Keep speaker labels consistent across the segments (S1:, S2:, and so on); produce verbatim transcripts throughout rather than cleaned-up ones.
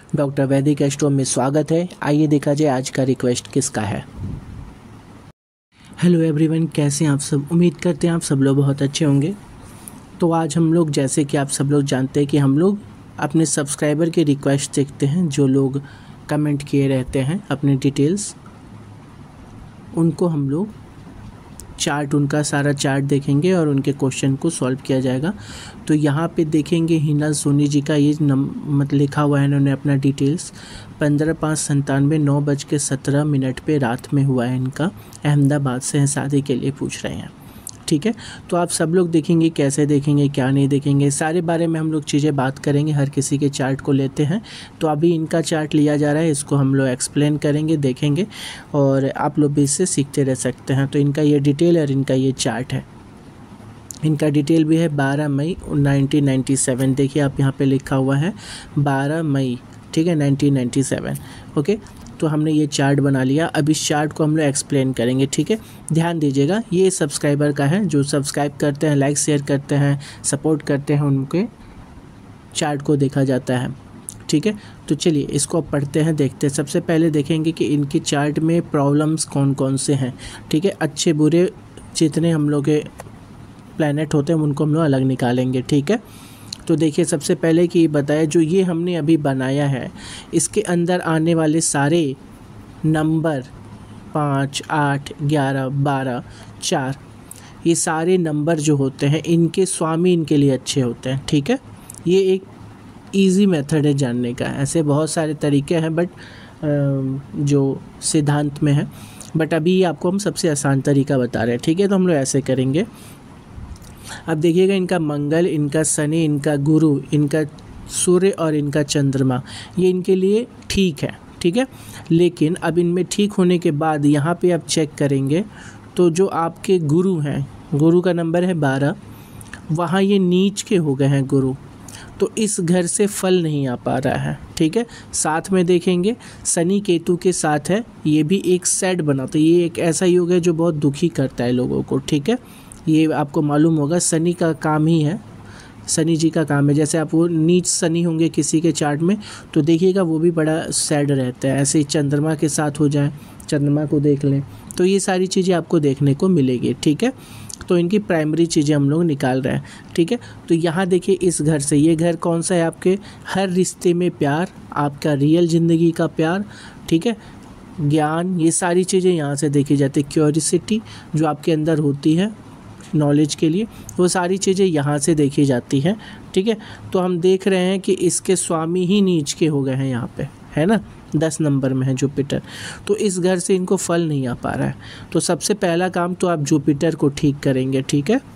S1: Doctor वैदिक astro में स्वागत है। आइए देखा जाए आज का रिक्वेस्ट किसका है। हेलो एवरीवन, कैसे हैं आप सब। उम्मीद करते हैं आप सब लोग बहुत अच्छे होंगे। तो आज हम लोग, जैसे कि आप सब लोग जानते हैं कि हम लोग अपने सब्सक्राइबर के रिक्वेस्ट देखते हैं, जो लोग कमेंट किए रहते हैं अपनी डिटेल्स, उनको हम लोग चार्ट, उनका सारा चार्ट देखेंगे और उनके क्वेश्चन को सॉल्व किया जाएगा। तो यहाँ पे देखेंगे हिना सोनी जी का ये नम मत लिखा हुआ है, इन्होंने अपना डिटेल्स पंद्रह पाँच संतानवे नौ बज के सत्रह मिनट पे रात में हुआ है इनका। अहमदाबाद से हैं, शादी के लिए पूछ रहे हैं। ठीक है, तो आप सब लोग देखेंगे, कैसे देखेंगे, क्या नहीं देखेंगे, सारे बारे में हम लोग चीज़ें बात करेंगे। हर किसी के चार्ट को लेते हैं। तो अभी इनका चार्ट लिया जा रहा है, इसको हम लोग एक्सप्लेन करेंगे, देखेंगे और आप लोग भी इससे सीखते रह सकते हैं। तो इनका ये डिटेल और इनका ये चार्ट है। इनका डिटेल भी है बारह मई नाइनटीन नाइन्टी सेवन। देखिए आप यहाँ पे लिखा हुआ है बारह मई, ठीक है, नाइनटीन नाइन्टी सेवन। ओके, तो हमने ये चार्ट बना लिया। अब इस चार्ट को हम लोग एक्सप्लेन करेंगे। ठीक है, ध्यान दीजिएगा, ये सब्सक्राइबर का है। जो सब्सक्राइब करते हैं, लाइक शेयर करते हैं, सपोर्ट करते हैं, उनके चार्ट को देखा जाता है। ठीक है, तो चलिए इसको अब पढ़ते हैं, देखते हैं। सबसे पहले देखेंगे कि इनके चार्ट में प्रॉब्लम्स कौन कौन से हैं। ठीक है, अच्छे बुरे जितने हम लोग के प्लैनेट होते हैं उनको हम लोग अलग निकालेंगे। ठीक है, तो देखिए सबसे पहले कि बताया, जो ये हमने अभी बनाया है, इसके अंदर आने वाले सारे नंबर पाँच, आठ, ग्यारह, बारह, चार, ये सारे नंबर जो होते हैं, इनके स्वामी इनके लिए अच्छे होते हैं। ठीक है, ये एक इजी मेथड है जानने का। ऐसे बहुत सारे तरीके हैं, बट जो सिद्धांत में है, बट अभी आपको हम सबसे आसान तरीका बता रहे हैं। ठीक है, तो हम लोग ऐसे करेंगे। अब देखिएगा, इनका मंगल, इनका शनि, इनका गुरु, इनका सूर्य और इनका चंद्रमा, ये इनके लिए ठीक है। ठीक है, लेकिन अब इनमें ठीक होने के बाद यहाँ पे आप चेक करेंगे तो जो आपके गुरु हैं, गुरु का नंबर है बारह, वहाँ ये नीच के हो गए हैं गुरु, तो इस घर से फल नहीं आ पा रहा है। ठीक है, साथ में देखेंगे शनि केतु के साथ है, ये भी एक सेड बनाता है। ये एक ऐसा योग है जो बहुत दुखी करता है लोगों को। ठीक है, ये आपको मालूम होगा, शनि का काम ही है, शनि जी का काम है। जैसे आप वो नीच शनि होंगे किसी के चार्ट में, तो देखिएगा वो भी बड़ा सैड रहता है। ऐसे ही चंद्रमा के साथ हो जाए, चंद्रमा को देख लें, तो ये सारी चीज़ें आपको देखने को मिलेगी। ठीक है, तो इनकी प्राइमरी चीज़ें हम लोग निकाल रहे हैं। ठीक है, तो यहाँ देखिए इस घर से, ये घर कौन सा है आपके, हर रिश्ते में प्यार, आपका रियल ज़िंदगी का प्यार। ठीक है, ज्ञान, ये सारी चीज़ें यहाँ से देखी जाती है। क्यूरियोसिटी जो आपके अंदर होती है नॉलेज के लिए, वो सारी चीज़ें यहाँ से देखी जाती हैं। ठीक है, तो हम देख रहे हैं कि इसके स्वामी ही नीच के हो गए हैं यहाँ पे, है ना, दस नंबर में है जुपिटर। तो इस घर से इनको फल नहीं आ पा रहा है। तो सबसे पहला काम तो आप जुपिटर को ठीक करेंगे। ठीक है,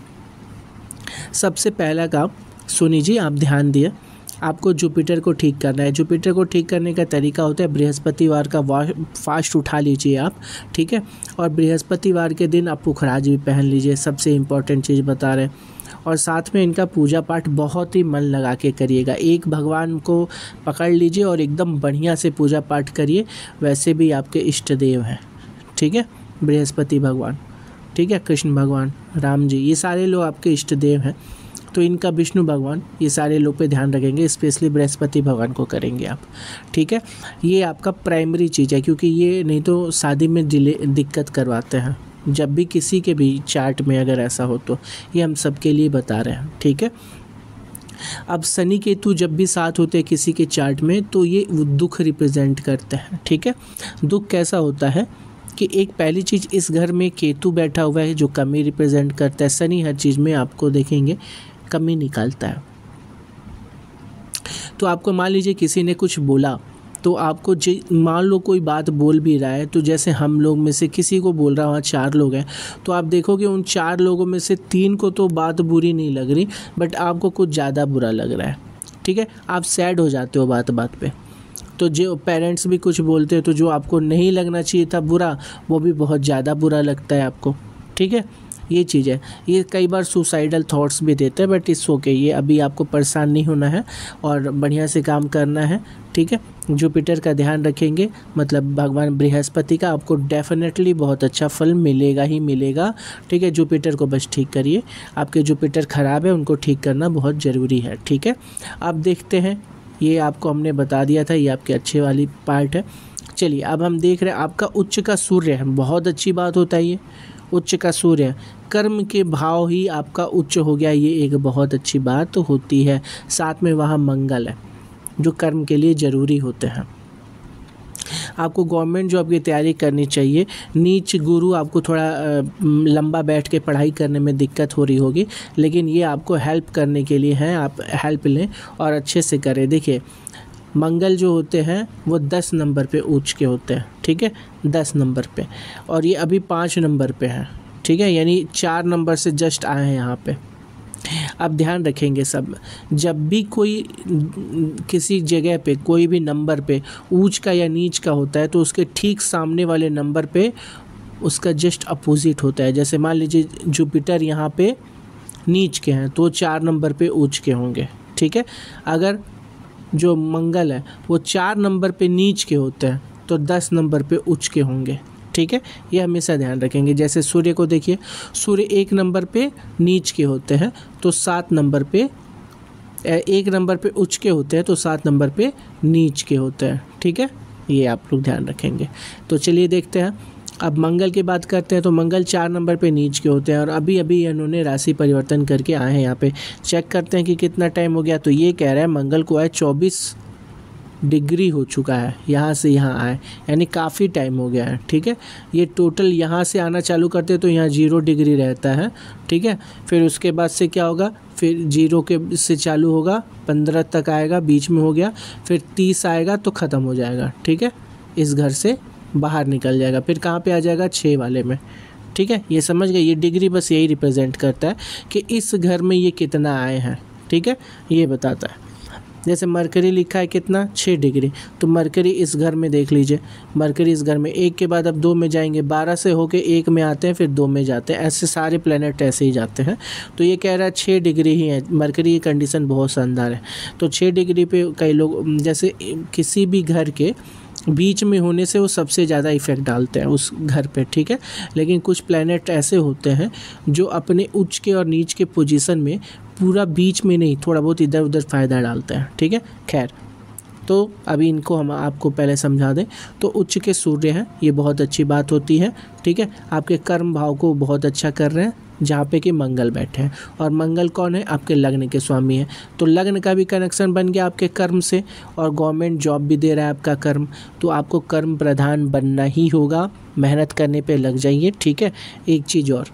S1: सबसे पहला काम सुनी जी, आप ध्यान दिए, आपको जुपिटर को ठीक करना है। जुपिटर को ठीक करने का तरीका होता है, बृहस्पतिवार का फास्ट उठा लीजिए आप। ठीक है, और बृहस्पतिवार के दिन आप पुखराज भी पहन लीजिए, सबसे इम्पॉर्टेंट चीज़ बता रहे हैं। और साथ में इनका पूजा पाठ बहुत ही मन लगा के करिएगा। एक भगवान को पकड़ लीजिए और एकदम बढ़िया से पूजा पाठ करिए। वैसे भी आपके इष्ट देव हैं। ठीक है, बृहस्पति भगवान, ठीक है, कृष्ण भगवान, राम जी, ये सारे लोग आपके इष्ट देव हैं। तो इनका विष्णु भगवान, ये सारे लोग पे ध्यान रखेंगे, स्पेशली बृहस्पति भगवान को करेंगे आप। ठीक है, ये आपका प्राइमरी चीज़ है, क्योंकि ये नहीं तो शादी में डिले दिक्कत करवाते हैं। जब भी किसी के भी चार्ट में अगर ऐसा हो, तो ये हम सबके लिए बता रहे हैं। ठीक है, अब शनि केतु जब भी साथ होते हैं किसी के चार्ट में, तो ये दुख रिप्रेजेंट करते हैं। ठीक है, दुख कैसा होता है कि एक पहली चीज़, इस घर में केतु बैठा हुआ है जो कमी रिप्रेजेंट करता है। शनि हर चीज़ में आपको देखेंगे कमी निकालता है। तो आपको मान लीजिए किसी ने कुछ बोला, तो आपको मान लो कोई बात बोल भी रहा है, तो जैसे हम लोग में से किसी को बोल रहा, वहाँ चार लोग हैं, तो आप देखोगे उन चार लोगों में से तीन को तो बात बुरी नहीं लग रही, बट आपको कुछ ज़्यादा बुरा लग रहा है। ठीक है, आप सैड हो जाते हो बात बात पे। तो जो पेरेंट्स भी कुछ बोलते हैं, तो जो आपको नहीं लगना चाहिए था बुरा, वो भी बहुत ज़्यादा बुरा लगता है आपको। ठीक है, ये चीज़ है। ये कई बार सुसाइडल थॉट्स भी देते हैं, बट इट्स ओके, ये अभी आपको परेशान नहीं होना है और बढ़िया से काम करना है। ठीक है, जुपिटर का ध्यान रखेंगे, मतलब भगवान बृहस्पति का, आपको डेफिनेटली बहुत अच्छा फल मिलेगा ही मिलेगा। ठीक है, जुपिटर को बस ठीक करिए। आपके जुपिटर ख़राब है, उनको ठीक करना बहुत ज़रूरी है। ठीक है, अब देखते हैं ये आपको हमने बता दिया था, ये आपके अच्छे वाली पार्ट है। चलिए अब हम देख रहे हैं आपका उच्च का सूर्य है, बहुत अच्छी बात होता है ये, उच्च का सूर्य है, कर्म के भाव ही आपका उच्च हो गया, ये एक बहुत अच्छी बात होती है। साथ में वहाँ मंगल है जो कर्म के लिए ज़रूरी होते हैं। आपको गवर्नमेंट जॉब की तैयारी करनी चाहिए। नीच गुरु आपको थोड़ा लंबा बैठ के पढ़ाई करने में दिक्कत हो रही होगी, लेकिन ये आपको हेल्प करने के लिए है, आप हेल्प लें और अच्छे से करें। देखिए मंगल जो होते हैं वो दस नंबर पे उच्च के होते हैं, ठीक है, दस नंबर पे, और ये अभी पाँच नंबर पे हैं, ठीक है, यानी चार नंबर से जस्ट आए हैं यहाँ पे। अब ध्यान रखेंगे सब, जब भी कोई किसी जगह पे कोई भी नंबर पे ऊंच का या नीच का होता है तो उसके ठीक सामने वाले नंबर पे उसका जस्ट अपोजिट होता है। जैसे मान लीजिए जुपिटर यहाँ पे नीच के हैं तो चार नंबर पे ऊंच के होंगे, ठीक है। अगर जो मंगल है वो चार नंबर पे नीच के होते हैं तो दस नंबर पे उच्च के होंगे, ठीक है, ये हमेशा ध्यान रखेंगे। जैसे सूर्य को देखिए, सूर्य एक नंबर पे नीच के होते हैं तो सात नंबर पे, एक नंबर पे उच्च के होते हैं तो सात नंबर पे नीच के होते हैं, ठीक है, ये आप लोग ध्यान रखेंगे। तो चलिए देखते हैं, अब मंगल की बात करते हैं तो मंगल चार नंबर पे नीच के होते हैं और अभी अभी इन्होंने राशि परिवर्तन करके आए हैं। यहाँ पे चेक करते हैं कि कितना टाइम हो गया, तो ये कह रहा है मंगल को आए चौबीस डिग्री हो चुका है, यहाँ से यहाँ आए, यानी काफ़ी टाइम हो गया है, ठीक है। ये टोटल यहाँ से आना चालू करते तो यहाँ जीरो डिग्री रहता है, ठीक है। फिर उसके बाद से क्या होगा, फिर जीरो के से चालू होगा, पंद्रह तक आएगा, बीच में हो गया, फिर तीस आएगा तो ख़त्म हो जाएगा, ठीक है, इस घर से बाहर निकल जाएगा, फिर कहाँ पे आ जाएगा, छः वाले में, ठीक है। ये समझ गए, ये डिग्री बस यही रिप्रेजेंट करता है कि इस घर में ये कितना आए हैं, ठीक है, ये बताता है। जैसे मरकरी लिखा है कितना, छः डिग्री, तो मरकरी इस घर में देख लीजिए, मरकरी इस घर में एक के बाद अब दो में जाएंगे, बारह से होके एक में आते हैं, फिर दो में जाते हैं, ऐसे सारे प्लेनेट ऐसे ही जाते हैं। तो ये कह रहा है छः डिग्री ही है, मरकरी की कंडीशन बहुत शानदार है। तो छः डिग्री पे कई लोग, जैसे किसी भी घर के बीच में होने से वो सबसे ज़्यादा इफेक्ट डालते हैं उस घर पे, ठीक है। लेकिन कुछ प्लैनेट ऐसे होते हैं जो अपने उच्च के और नीच के पोजीशन में पूरा बीच में नहीं, थोड़ा बहुत इधर उधर फ़ायदा डालते हैं, ठीक है। खैर, तो अभी इनको हम आपको पहले समझा दें। तो उच्च के सूर्य हैं, ये बहुत अच्छी बात होती है, ठीक है। आपके कर्म भाव को बहुत अच्छा कर रहे हैं जहाँ पे कि मंगल बैठे हैं, और मंगल कौन है, आपके लग्न के स्वामी हैं। तो लग्न का भी कनेक्शन बन गया आपके कर्म से, और गवर्नमेंट जॉब भी दे रहा है आपका कर्म, तो आपको कर्म प्रधान बनना ही होगा, मेहनत करने पे लग जाइए, ठीक है। एक चीज़ और,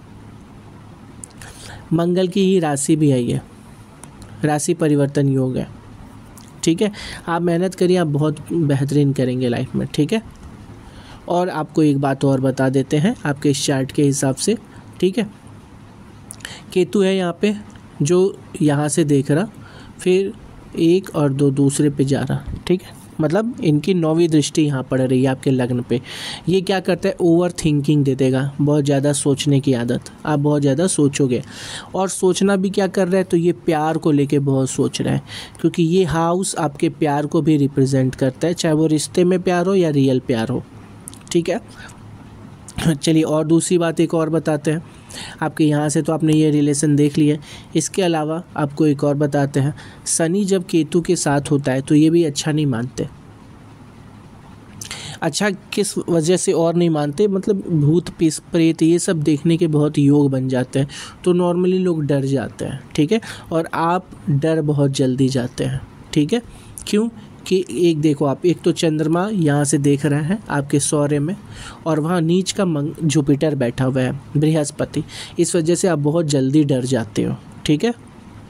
S1: मंगल की ही राशि भी है, ये राशि परिवर्तन योग है, ठीक है। आप मेहनत करिए, आप बहुत बेहतरीन करेंगे लाइफ में, ठीक है। और आपको एक बात और बता देते हैं आपके इस चार्ट के हिसाब से, ठीक है। केतु है यहाँ पे, जो यहाँ से देख रहा, फिर एक और दो दूसरे पे जा रहा, ठीक है, मतलब इनकी नौवीं दृष्टि यहाँ पड़ रही है आपके लग्न पे। ये क्या करता है, ओवर थिंकिंग दे देगा, बहुत ज़्यादा सोचने की आदत, आप बहुत ज़्यादा सोचोगे। और सोचना भी क्या कर रहा है, तो ये प्यार को लेके बहुत सोच रहा है, क्योंकि ये हाउस आपके प्यार को भी रिप्रेजेंट करता है, चाहे वो रिश्ते में प्यार हो या रियल प्यार हो, ठीक है। चलिए और दूसरी बात एक और बताते हैं आपके, यहाँ से तो आपने ये रिलेशन देख लिया, इसके अलावा आपको एक और बताते हैं। शनि जब केतु के साथ होता है तो ये भी अच्छा नहीं मानते। अच्छा किस वजह से और नहीं मानते, मतलब भूत पिस प्रेत ये सब देखने के बहुत योग बन जाते हैं, तो नॉर्मली लोग डर जाते हैं, ठीक है। और आप डर बहुत जल्दी जाते हैं, ठीक है। क्यों कि एक देखो आप, एक तो चंद्रमा यहाँ से देख रहे हैं आपके सौर्य में, और वहाँ नीच का मंग जुपिटर बैठा हुआ है, बृहस्पति, इस वजह से आप बहुत जल्दी डर जाते हो, ठीक है।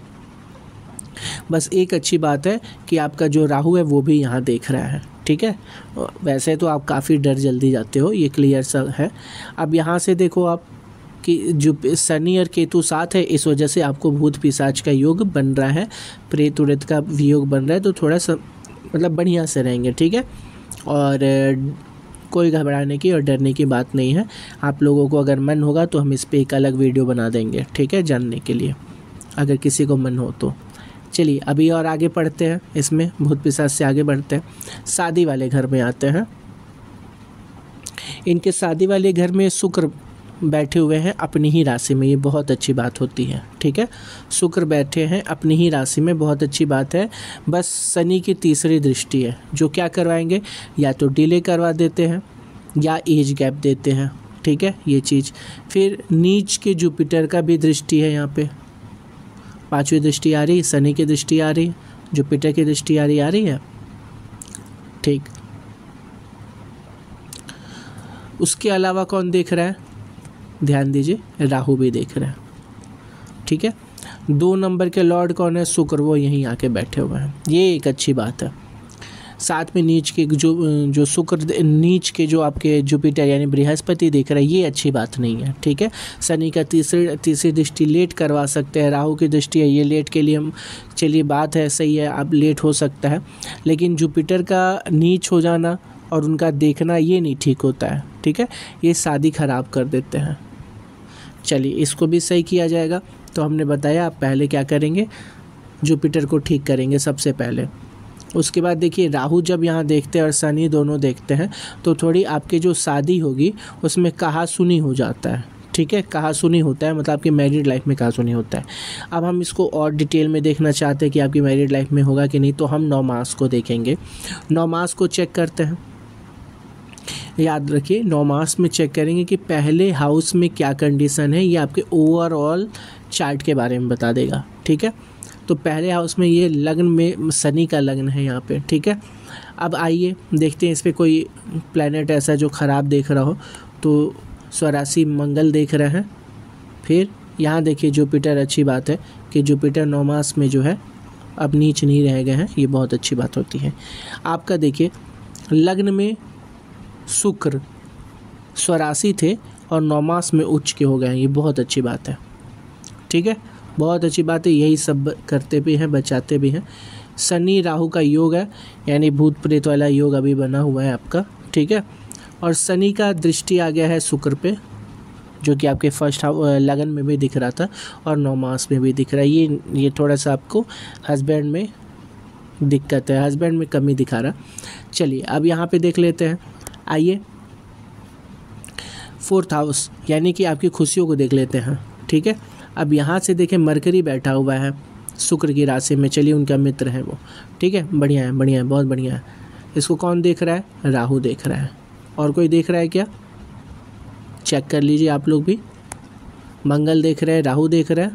S1: बस एक अच्छी बात है कि आपका जो राहु है वो भी यहाँ देख रहा है, ठीक है। वैसे तो आप काफ़ी डर जल्दी जाते हो, ये क्लियर सा है। अब यहाँ से देखो आप कि जो शनि और केतु साथ है, इस वजह से आपको भूत पिशाच का योग बन रहा है, प्रेत उरेत का योग बन रहा है, तो थोड़ा सा मतलब बढ़िया से रहेंगे, ठीक है। और कोई घबराने की और डरने की बात नहीं है। आप लोगों को अगर मन होगा तो हम इस पर एक अलग वीडियो बना देंगे, ठीक है, जानने के लिए, अगर किसी को मन हो तो। चलिए अभी और आगे पढ़ते हैं, इसमें भूत पिशाच से आगे बढ़ते हैं। शादी वाले घर में आते हैं। इनके शादी वाले घर में शुक्र बैठे हुए हैं अपनी ही राशि में, ये बहुत अच्छी बात होती है, ठीक है। शुक्र बैठे हैं अपनी ही राशि में, बहुत अच्छी बात है। बस शनि की तीसरी दृष्टि है जो क्या करवाएंगे, या तो डिले करवा देते हैं या एज गैप देते हैं, ठीक है, ये चीज़। फिर नीच के जुपिटर का भी दृष्टि है यहाँ पे, पांचवी दृष्टि आ रही, शनि की दृष्टि आ रही, जुपिटर की दृष्टि आ रही आ रही है, ठीक। उसके अलावा कौन देख रहा है, ध्यान दीजिए, राहु भी देख रहा है, ठीक है। दो नंबर के लॉर्ड कौन है, शुक्र, वो यहीं आके बैठे हुए हैं, ये एक अच्छी बात है। साथ में नीच के जो जो शुक्र, नीच के जो आपके जुपिटर यानी बृहस्पति देख रहा है, ये अच्छी बात नहीं है, ठीक है। शनि का तीसरी तीसरी दृष्टि लेट करवा सकते हैं, राहु की दृष्टि है, ये लेट के लिए हम, चलिए बात है, सही है, अब लेट हो सकता है, लेकिन जुपिटर का नीच हो जाना और उनका देखना ये नहीं ठीक होता है, ठीक है, ये शादी ख़राब कर देते हैं। चलिए इसको भी सही किया जाएगा। तो हमने बताया आप पहले क्या करेंगे, जुपिटर को ठीक करेंगे सबसे पहले। उसके बाद देखिए राहु जब यहाँ देखते हैं और शनि दोनों देखते हैं तो थोड़ी आपकी जो शादी होगी उसमें कहा सुनी हो जाता है, ठीक है, कहा सुनी होता है, मतलब आपकी मैरिड लाइफ में कहा सुनी होता है। अब हम इसको और डिटेल में देखना चाहते हैं कि आपकी मैरिड लाइफ में होगा कि नहीं, तो हम नौ मास को देखेंगे। नौ मास को चेक करते हैं, याद रखिए नौ मास में चेक करेंगे कि पहले हाउस में क्या कंडीशन है, ये आपके ओवरऑल चार्ट के बारे में बता देगा, ठीक है। तो पहले हाउस में ये लग्न में शनि का लग्न है यहाँ पे, ठीक है। अब आइए देखते हैं इस पर कोई प्लैनेट ऐसा जो ख़राब देख रहा हो, तो स्वराशि मंगल देख रहे हैं। फिर यहाँ देखिए जुपिटर, अच्छी बात है कि जुपिटर नौ मास में जो है अब नीच नहीं रह गए हैं, ये बहुत अच्छी बात होती है। आपका देखिए लग्न में शुक्र स्वराशि थे और नौ मास में उच्च के हो गए हैं, ये बहुत अच्छी बात है, ठीक है, बहुत अच्छी बात है। यही सब करते भी हैं, बचाते भी हैं। शनि राहु का योग है, यानी भूत प्रेत वाला योग अभी बना हुआ है आपका, ठीक है। और शनि का दृष्टि आ गया है शुक्र पे, जो कि आपके फर्स्ट लगन में भी दिख रहा था और नौ मास में भी दिख रहा है। ये ये थोड़ा सा आपको हस्बैंड में दिक्कत है, हस्बैंड में कमी दिखा रहा। चलिए अब यहाँ पे देख लेते हैं, आइए फोर्थ हाउस यानी कि आपकी खुशियों को देख लेते हैं, ठीक है। अब यहाँ से देखें मरकरी बैठा हुआ है शुक्र की राशि में, चलिए उनका मित्र है वो, ठीक है, बढ़िया है, बढ़िया है, बहुत बढ़िया है। इसको कौन देख रहा है, राहु देख रहा है। और कोई देख रहा है क्या, चेक कर लीजिए आप लोग भी। मंगल देख रहे हैं, राहु देख रहे हैं,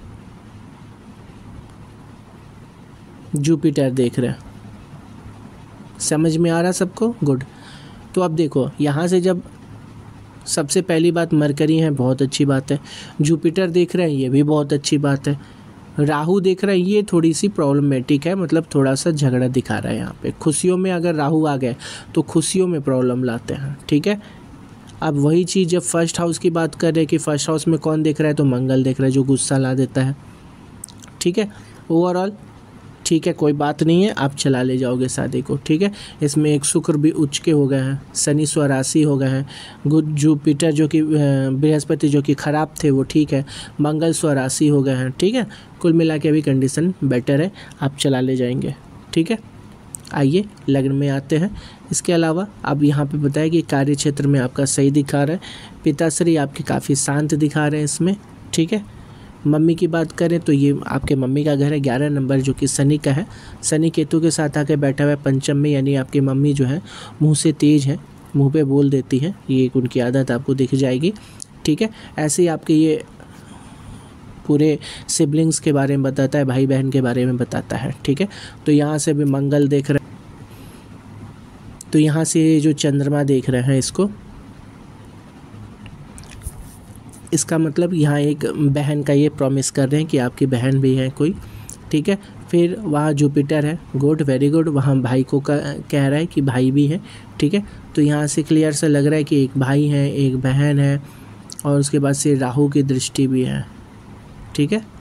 S1: जुपिटर देख रहे हैं। समझ में आ रहा सबको, गुड। तो अब देखो यहाँ से जब सबसे पहली बात मरकरी है, बहुत अच्छी बात है। जुपिटर देख रहे हैं, ये भी बहुत अच्छी बात है। राहु देख रहे हैं, ये थोड़ी सी प्रॉब्लमेटिक है, मतलब थोड़ा सा झगड़ा दिखा रहा है यहाँ पे। खुशियों में अगर राहु आ गए तो खुशियों में प्रॉब्लम लाते हैं, ठीक है। अब वही चीज़ जब फर्स्ट हाउस की बात कर रहे हैं कि फर्स्ट हाउस में कौन देख रहा है, तो मंगल देख रहा है जो गुस्सा ला देता है, ठीक है। ओवरऑल ठीक है, कोई बात नहीं है, आप चला ले जाओगे शादी को, ठीक है। इसमें एक शुक्र भी उच्च के हो गए हैं, शनि स्वराशि हो गए हैं, गुड जुपिटर जो कि बृहस्पति जो कि ख़राब थे वो ठीक है, मंगल स्वराशि हो गए हैं, ठीक है। कुल मिला के अभी कंडीशन बेटर है, आप चला ले जाएंगे, ठीक है। आइए लग्न में आते हैं। इसके अलावा अब यहाँ पे बताया कि कार्य क्षेत्र में आपका सही दिखा रहा है, पिताश्री आपके काफ़ी शांत दिखा रहे हैं इसमें, ठीक है। मम्मी की बात करें तो ये आपके मम्मी का घर है, ग्यारह नंबर जो कि शनि का है, शनि केतु के साथ आकर बैठा हुआ है पंचम में, यानी आपकी मम्मी जो है मुंह से तेज है, मुंह पे बोल देती है, ये एक उनकी आदत आपको दिख जाएगी, ठीक है। ऐसे ही आपके ये पूरे सिबलिंग्स के बारे में बताता है, भाई बहन के बारे में बताता है, ठीक है। तो यहाँ से भी मंगल देख रहे हैं, तो यहाँ से जो चंद्रमा देख रहे हैं इसको, इसका मतलब यहाँ एक बहन का ये प्रॉमिस कर रहे हैं कि आपकी बहन भी है कोई, ठीक है। फिर वहाँ जुपिटर है, गुड, वेरी गुड, वहाँ भाई को कह रहा है कि भाई भी है, ठीक है। तो यहाँ से क्लियर सा लग रहा है कि एक भाई है, एक बहन है, और उसके बाद से राहु की दृष्टि भी है, ठीक है।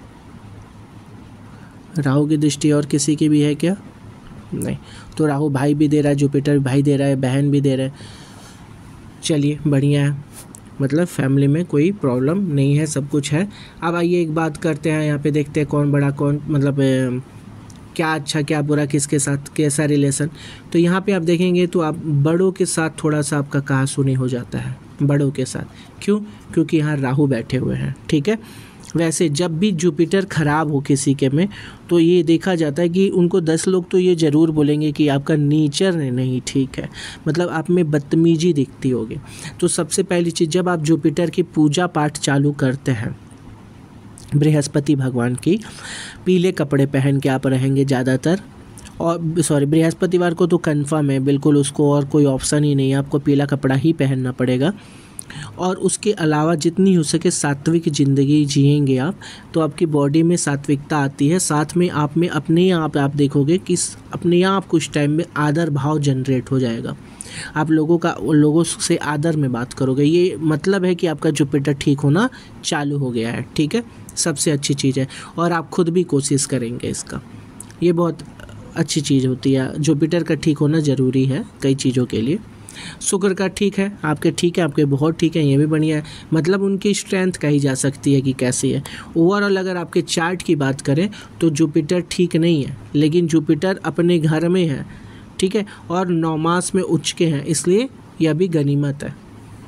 S1: राहु की दृष्टि और किसी की भी है क्या, नहीं। तो राहु भाई भी दे रहा है, जुपिटर भाई दे रहा है, बहन भी दे रहा है, चलिए बढ़िया है, मतलब फैमिली में कोई प्रॉब्लम नहीं है, सब कुछ है। अब आइए एक बात करते हैं, यहाँ पे देखते हैं कौन बड़ा कौन, मतलब ए, क्या अच्छा क्या बुरा, किसके साथ कैसा रिलेशन। तो यहाँ पे आप देखेंगे तो आप बड़ों के साथ थोड़ा सा आपका कहा सुनी हो जाता है, बड़ों के साथ। क्यों? क्योंकि यहाँ राहु बैठे हुए हैं, ठीक है। वैसे जब भी जुपिटर ख़राब हो किसी के में तो ये देखा जाता है कि उनको दस लोग तो ये ज़रूर बोलेंगे कि आपका नेचर नहीं ठीक है, मतलब आप में बदतमीजी दिखती होगी। तो सबसे पहली चीज़, जब आप जुपिटर की पूजा पाठ चालू करते हैं, बृहस्पति भगवान की, पीले कपड़े पहन के आप रहेंगे ज़्यादातर। और सॉरी बृहस्पतिवार को तो कंफर्म है बिल्कुल, उसको और कोई ऑप्शन ही नहीं है, आपको पीला कपड़ा ही पहनना पड़ेगा। और उसके अलावा जितनी हो सके सात्विक ज़िंदगी जिएंगे आप, तो आपकी बॉडी में सात्विकता आती है। साथ में आप में अपने आप आप देखोगे कि अपने आप कुछ टाइम में आदर भाव जनरेट हो जाएगा। आप लोगों का लोगों से आदर में बात करोगे, ये मतलब है कि आपका जुपिटर ठीक होना चालू हो गया है, ठीक है। सबसे अच्छी चीज़ है। और आप खुद भी कोशिश करेंगे इसका, ये बहुत अच्छी चीज़ होती है। जुपिटर का ठीक होना ज़रूरी है कई चीज़ों के लिए। शुक्र का ठीक है, आपके ठीक है, आपके बहुत ठीक है, ये भी बढ़िया है। मतलब उनकी स्ट्रेंथ कही जा सकती है कि कैसी है। ओवरऑल अगर आपके चार्ट की बात करें तो जुपिटर ठीक नहीं है, लेकिन जुपिटर अपने घर में है, ठीक है, और नौ मास में उच्च के हैं, इसलिए यह भी गनीमत है।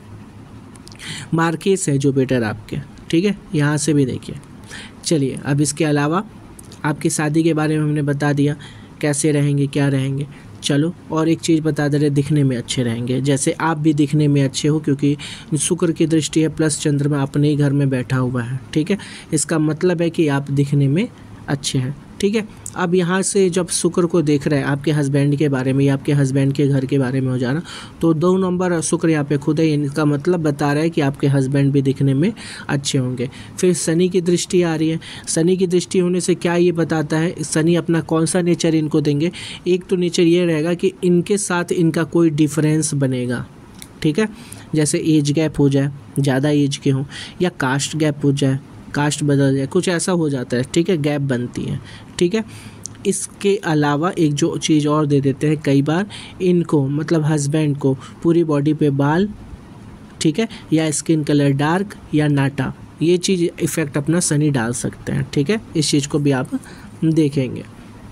S1: मार्केस है जुपिटर आपके, ठीक है, यहाँ से भी देखिए। चलिए अब इसके अलावा आपकी शादी के बारे में हमने बता दिया, कैसे रहेंगे क्या रहेंगे। चलो और एक चीज़ बता दे रहे, दिखने में अच्छे रहेंगे, जैसे आप भी दिखने में अच्छे हो, क्योंकि शुक्र की दृष्टि है प्लस चंद्रमा अपने ही घर में बैठा हुआ है, ठीक है। इसका मतलब है कि आप दिखने में अच्छे हैं, ठीक है। अब यहाँ से जब शुक्र को देख रहे हैं आपके हस्बैंड के बारे में या आपके हस्बैंड के घर के बारे में हो जाना, तो दो नंबर शुक्र यहाँ पे खुद है, इनका मतलब बता रहा है कि आपके हस्बैंड भी दिखने में अच्छे होंगे। फिर शनि की दृष्टि आ रही है, शनि की दृष्टि होने से क्या ये बताता है, शनि अपना कौन सा नेचर इनको देंगे। एक तो नेचर ये रहेगा कि इनके साथ इनका कोई डिफरेंस बनेगा, ठीक है, जैसे एज गैप हो जाए, ज़्यादा एज के हों, या कास्ट गैप हो जाए, कास्ट बदल जाए, कुछ ऐसा हो जाता है, ठीक है, गैप बनती है, ठीक है। इसके अलावा एक जो चीज़ और दे देते हैं कई बार, इनको मतलब हस्बैंड को पूरी बॉडी पे बाल, ठीक है, या स्किन कलर डार्क या नाटा, ये चीज़ इफ़ेक्ट अपना शनि डाल सकते हैं, ठीक है। इस चीज़ को भी आप देखेंगे।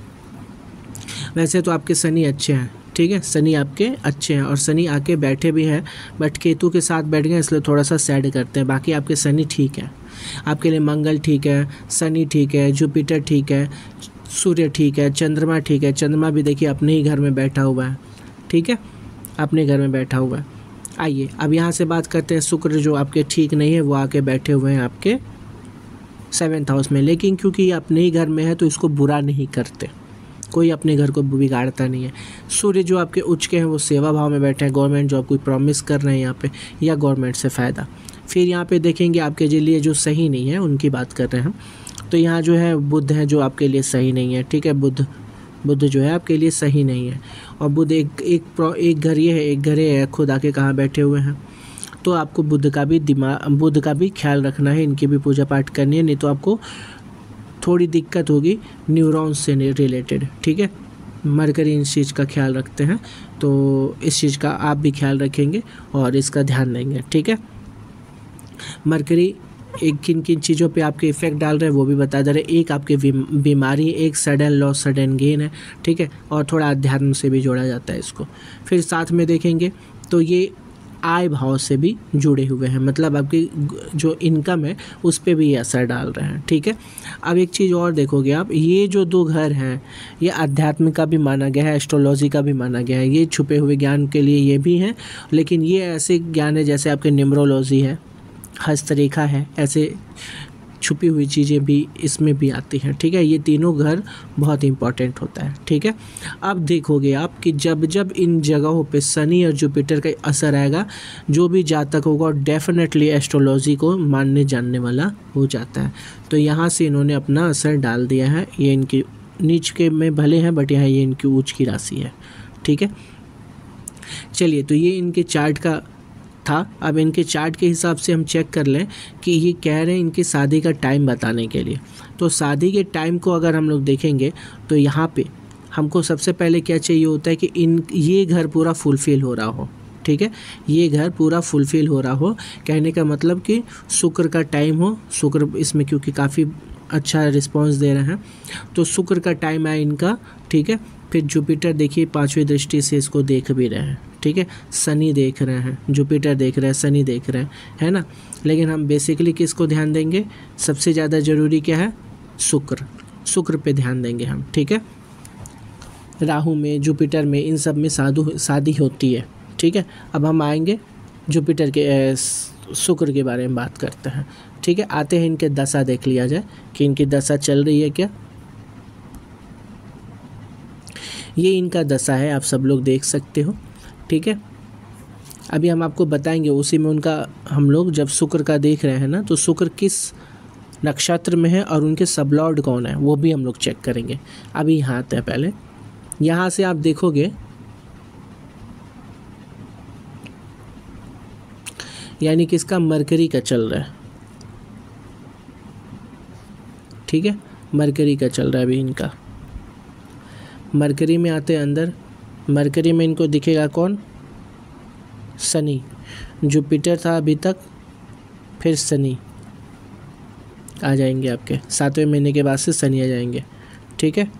S1: वैसे तो आपके शनि अच्छे हैं, ठीक है, शनि आपके अच्छे हैं और शनि आके बैठे भी हैं, बट केतु के साथ बैठ गए इसलिए थोड़ा सा सैड करते हैं। बाकी आपके शनि ठीक है, आपके लिए मंगल ठीक है, शनि ठीक है, जुपिटर ठीक है, सूर्य ठीक है, चंद्रमा ठीक है। चंद्रमा भी देखिए अपने ही घर में बैठा हुआ है, ठीक है, अपने घर में बैठा हुआ है। आइए अब यहाँ से बात करते हैं शुक्र जो आपके ठीक नहीं है, वो आके बैठे हुए हैं आपके सेवेंथ हाउस में, लेकिन क्योंकि ये अपने ही घर में है तो इसको बुरा नहीं करते, कोई अपने घर को बिगाड़ता नहीं है। सूर्य जो आपके उच्च के हैं वो सेवा भाव में बैठे हैं, गवर्नमेंट जॉब कोई प्रॉमिस कर रहे हैं यहाँ पे, या गवर्नमेंट से फ़ायदा। फिर यहाँ पे देखेंगे आपके लिए जो सही नहीं है उनकी बात कर रहे हैं हम, तो यहाँ जो है बुध है जो आपके लिए सही नहीं है, ठीक है। बुध बुध जो है आपके लिए सही नहीं है, और बुध एक एक एक घर ये है, एक घर ये है, खुद आके कहाँ बैठे हुए हैं। तो आपको बुध का भी दिमाग बुध का भी ख्याल रखना है, इनकी भी पूजा पाठ करनी है, नहीं तो आपको थोड़ी दिक्कत होगी न्यूरॉन्स से रिलेटेड, ठीक है। मरकरी इस चीज़ का ख्याल रखते हैं, तो इस चीज़ का आप भी ख्याल रखेंगे और इसका ध्यान देंगे, ठीक है। मरकरी एक किन किन चीज़ों पे आपके इफ़ेक्ट डाल रहे हैं वो भी बता दे रहे। एक आपकी बीमारी, एक सडन लॉस सडन गेन है, ठीक है, और थोड़ा अध्यात्म से भी जोड़ा जाता है इसको। फिर साथ में देखेंगे तो ये आय भाव से भी जुड़े हुए हैं, मतलब आपकी जो इनकम है उस पर भी ये असर डाल रहे हैं, ठीक है। अब एक चीज़ और देखोगे आप, ये जो दो घर हैं ये अध्यात्म का भी माना गया है, एस्ट्रोलॉजी का भी माना गया है, ये छुपे हुए ज्ञान के लिए ये भी हैं, लेकिन ये ऐसे ज्ञान है जैसे आपके न्यूमरोलॉजी है, हस्तरेखा है, ऐसे छुपी हुई चीज़ें भी इसमें भी आती हैं, ठीक है। ये तीनों घर बहुत इंपॉर्टेंट होता है, ठीक है। अब देखोगे आप कि जब जब इन जगहों पे शनि और जुपिटर का असर आएगा, जो भी जातक होगा डेफिनेटली एस्ट्रोलॉजी को मानने जानने वाला हो जाता है। तो यहाँ से इन्होंने अपना असर डाल दिया है, ये इनकी नीच के में भले हैं बट यहाँ ये इनकी ऊँच की राशि है, ठीक है। चलिए तो ये इनके चार्ट का था। अब इनके चार्ट के हिसाब से हम चेक कर लें कि ये कह रहे हैं इनकी शादी का टाइम बताने के लिए। तो शादी के टाइम को अगर हम लोग देखेंगे तो यहाँ पे हमको सबसे पहले क्या चाहिए होता है कि इन ये घर पूरा फुलफ़िल हो रहा हो, ठीक है, ये घर पूरा फुलफ़िल हो रहा हो। कहने का मतलब कि शुक्र का टाइम हो, शुक्र इसमें क्योंकि काफ़ी अच्छा रिस्पॉन्स दे रहे हैं, तो शुक्र का टाइम है इनका, ठीक है। फिर जुपिटर देखिए पांचवी दृष्टि से इसको देख भी रहे हैं, ठीक है। शनि देख रहे हैं, जुपिटर देख रहे हैं, शनि देख रहे हैं, है ना। लेकिन हम बेसिकली किसको ध्यान देंगे, सबसे ज़्यादा ज़रूरी क्या है, शुक्र, शुक्र पे ध्यान देंगे हम, ठीक है। राहु में, जुपिटर में, इन सब में साधु शादी होती है, ठीक है। अब हम आएंगे जुपिटर के शुक्र के बारे में बात करते हैं, ठीक है। आते हैं इनके दशा देख लिया जाए कि इनकी दशा चल रही है क्या। ये इनका दशा है, आप सब लोग देख सकते हो, ठीक है। अभी हम आपको बताएंगे उसी में उनका, हम लोग जब शुक्र का देख रहे हैं ना, तो शुक्र किस नक्षत्र में है और उनके सबलॉर्ड कौन है वो भी हम लोग चेक करेंगे। अभी यहाँ आते हैं, पहले यहाँ से आप देखोगे यानी कि इसका मरकरी का चल रहा है, ठीक है। मरकरी का चल रहा है अभी इनका। मरकरी में आते हैं अंदर, मरकरी में इनको दिखेगा कौन, शनि। जुपिटर था अभी तक, फिर शनि आ जाएंगे आपके सातवें महीने के बाद से शनि आ जाएंगे, ठीक है,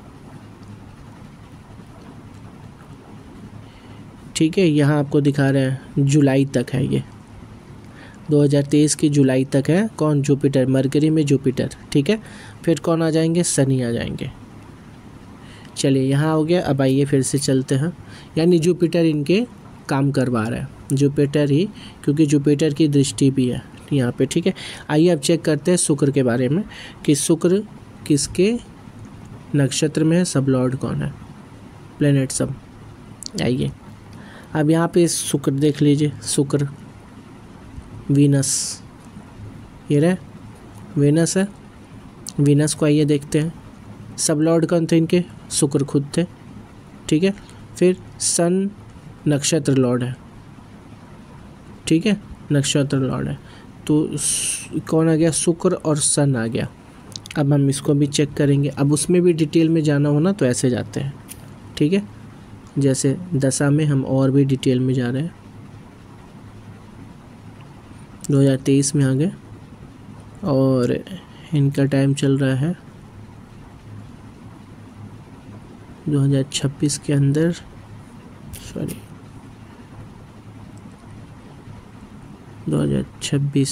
S1: ठीक है। यहाँ आपको दिखा रहे हैं जुलाई तक है, ये दो हज़ार तेईस की जुलाई तक है। कौन, जुपिटर, मरकरी में जुपिटर, ठीक है। फिर कौन आ जाएंगे, शनि आ जाएंगे। चलिए यहाँ हो गया। अब आइए फिर से चलते हैं, यानी जुपिटर इनके काम करवा रहा है, जुपिटर ही, क्योंकि जुपिटर की दृष्टि भी है यहाँ पे, ठीक है। आइए अब चेक करते हैं शुक्र के बारे में कि शुक्र किसके नक्षत्र में है, सब लॉर्ड कौन है, प्लेनेट सब। आइए अब यहाँ पे शुक्र देख लीजिए, शुक्र, वीनस, ये रहे वीनस है। वीनस को आइए देखते हैं, सब लॉर्ड कौन थे इनके, शुक्र खुद थे, ठीक है। फिर सन नक्षत्र लॉर्ड है, ठीक है, नक्षत्र लॉर्ड है। तो कौन आ गया, शुक्र और सन आ गया। अब हम इसको भी चेक करेंगे। अब उसमें भी डिटेल में जाना हो ना तो ऐसे जाते हैं, ठीक है। जैसे दशा में हम और भी डिटेल में जा रहे हैं, दो हज़ार तेईस में आ गए और इनका टाइम चल रहा है दो हज़ार छब्बीस के अंदर, सॉरी दो हज़ार छब्बीस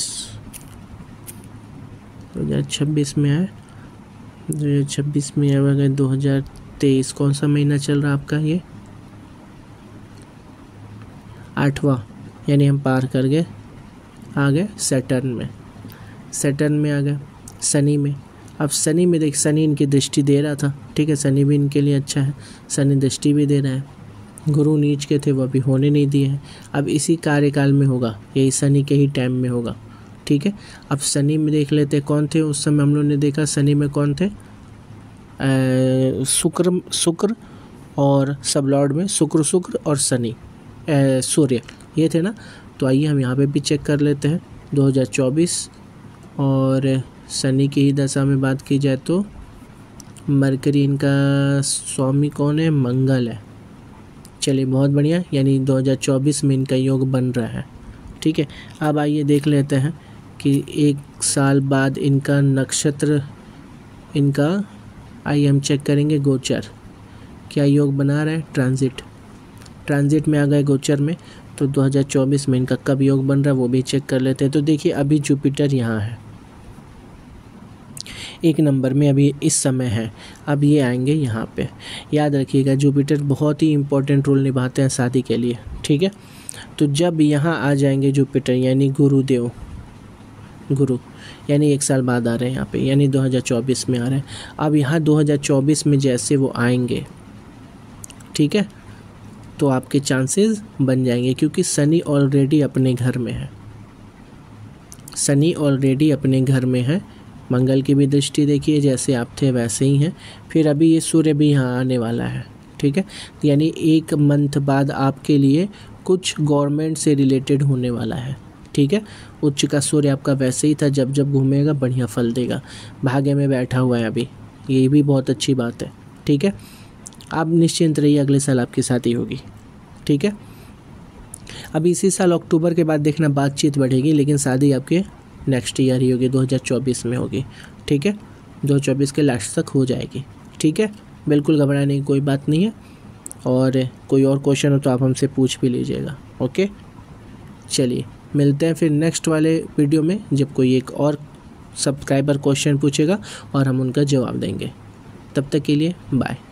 S1: दो हज़ार छब्बीस में है, दो हज़ार छब्बीस में आ गए दो हज़ार तेईस। कौन सा महीना चल रहा है आपका, ये आठवां, यानी हम पार कर गए, आ गए सैटर्न में, सैटर्न में आ गए, शनि में। अब शनि में देख, शनि इनकी दृष्टि दे रहा था, ठीक है, शनि भी इनके लिए अच्छा है, शनि दृष्टि भी दे रहा है। गुरु नीच के थे वो अभी होने नहीं दिए हैं, अब इसी कार्यकाल में होगा, यही शनि के ही टाइम में होगा, ठीक है। अब शनि में देख लेते कौन थे उस समय, हम लोगों ने देखा शनि में कौन थे, शुक्र, शुक्र और सब लॉर्ड में शुक्र, शुक्र और शनि, सूर्य, ये थे ना। तो आइए हम यहाँ पे भी चेक कर लेते हैं दो हज़ार चौबीस, और शनि की ही दशा में बात की जाए तो मरकरी इनका स्वामी कौन है, मंगल है। चलिए बहुत बढ़िया, यानी दो हज़ार चौबीस में इनका योग बन रहा है, ठीक है। अब आइए देख लेते हैं कि एक साल बाद इनका नक्षत्र, इनका आइए हम चेक करेंगे गोचर क्या योग बना रहा है, ट्रांजिट, ट्रांजिट में आ गए गोचर में। तो दो हज़ार चौबीस में इनका कब योग बन रहा है वो भी चेक कर लेते हैं। तो देखिए अभी जुपिटर यहाँ है, एक नंबर में अभी इस समय है, अब ये आएंगे यहाँ पे। याद रखिएगा जुपिटर बहुत ही इम्पोर्टेंट रोल निभाते हैं शादी के लिए, ठीक है। तो जब यहाँ आ जाएंगे जुपिटर, यानी गुरुदेव, गुरु, यानी एक साल बाद आ रहे हैं यहाँ पे, यानी दो हज़ार चौबीस में आ रहे हैं। अब यहाँ दो हज़ार चौबीस में जैसे वो आएंगे, ठीक है, तो आपके चांसेस बन जाएंगे, क्योंकि शनि ऑलरेडी अपने घर में है, शनि ऑलरेडी अपने घर में है। मंगल की भी दृष्टि देखिए, जैसे आप थे वैसे ही हैं। फिर अभी ये सूर्य भी यहाँ आने वाला है, ठीक है। यानी एक मंथ बाद आपके लिए कुछ गवर्नमेंट से रिलेटेड होने वाला है, ठीक है। उच्च का सूर्य आपका वैसे ही था, जब जब घूमेगा बढ़िया फल देगा, भाग्य में बैठा हुआ है अभी, ये भी बहुत अच्छी बात है, ठीक है। आप निश्चिंत रहिए, अगले साल आपकी शादी होगी, ठीक है। अभी इसी साल अक्टूबर के बाद देखना बातचीत बढ़ेगी, लेकिन शादी आपके नेक्स्ट ईयर ही होगी, दो हज़ार चौबीस में होगी, ठीक है, दो हज़ार चौबीस के लास्ट तक हो जाएगी, ठीक है। बिल्कुल घबराने की कोई बात नहीं है। और कोई और क्वेश्चन हो तो आप हमसे पूछ भी लीजिएगा। ओके, चलिए मिलते हैं फिर नेक्स्ट वाले वीडियो में, जब कोई एक और सब्सक्राइबर क्वेश्चन पूछेगा और हम उनका जवाब देंगे। तब तक के लिए बाय।